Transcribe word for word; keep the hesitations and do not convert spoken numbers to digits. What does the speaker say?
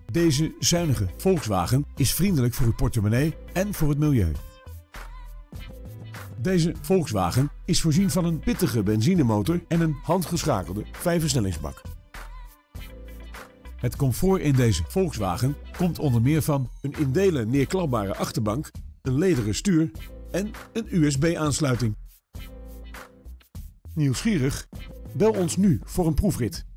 Deze zuinige Volkswagen is vriendelijk voor uw portemonnee en voor het milieu. Deze Volkswagen is voorzien van een pittige benzinemotor en een handgeschakelde vijfversnellingsbak. Het comfort in deze Volkswagen komt onder meer van een in delen neerklapbare achterbank, een lederen stuur en een U S B-aansluiting. Nieuwsgierig? Bel ons nu voor een proefrit.